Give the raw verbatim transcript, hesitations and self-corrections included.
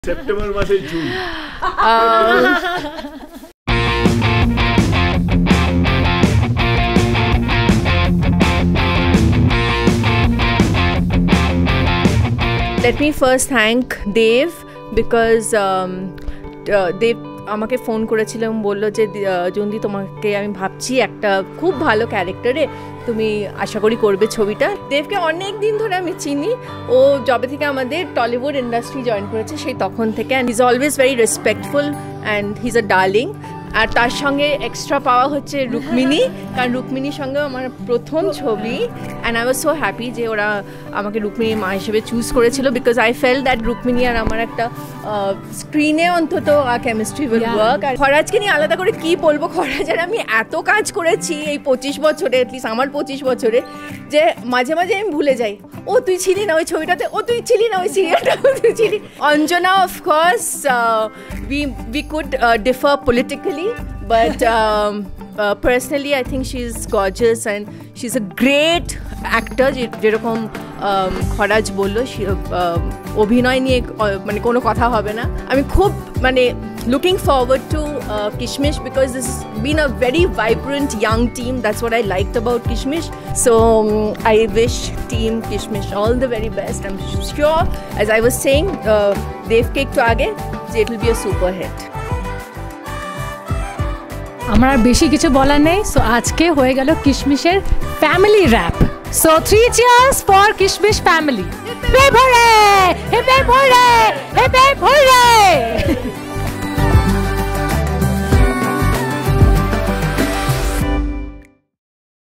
September মাসে June Let me first thank Dev because um, uh, Dev আমাকে phone করেছিল এবং বললো যে জন্দি তোমাকে আমি ভাবছি একটা খুব ভালো ক্যারেক্টারে তুমি আশা করি করবে ছবিটা। দেবকে অনেক দিন ধরে আমি চিনি, ও যবে থেকে আমাদের টলিউড ইন্ডাস্ট্রি জয়েন করেছে সেই তখন থেকে, and he is always very respectful and he is a darling. আর তার সঙ্গে এক্সট্রা পাওয়া হচ্ছে রুক্মিণী, কারণ রুক্মিণীর সঙ্গে আমার প্রথম ছবি, and I was so happy যে ওরা আমাকে রুক্মিণীর মা হিসেবে চুজ করেছিল, because I fell that Rukmini আর আমার একটা স্ক্রিনে অন্তত কেমিস্ট্রি উইল ওয়ার্ক। আর খরাজকে নিয়ে আলাদা করে কি বলবো, খরাজের আমি এত কাজ করেছি এই পঁচিশ বছরে, অ্যাটলিস্ট আমার পঁচিশ বছরে, যে মাঝে মাঝে আমি ভুলে যাই ও তুই ছিলি না ওই ছবিটাতে, ও তুই ছিলি না ওই সিরিয়ালটা, তুই ছিলি। Anjana of course we we could uh, differ politically, but um, uh, personally I think she's gorgeous and she's a great actor. যেরকম খরাজ বললো, অভিনয় নিয়ে মানে কোনো কথা হবে না। আমি খুব মানে looking forward to uh, Kishmish because this has been a very vibrant young team. That's what I liked about Kishmish. So um, I wish team Kishmish all the very best. I'm sure, as I was saying, uh, Dev ke ekটু আগে, it will be a super hit. আমার আর বেশি কিছু বলার নেই। So আজকে হয়ে গেল কিশমিশের family wrap. So three cheers for Kishmish family. হে ভরে হে ভরে হে ভরে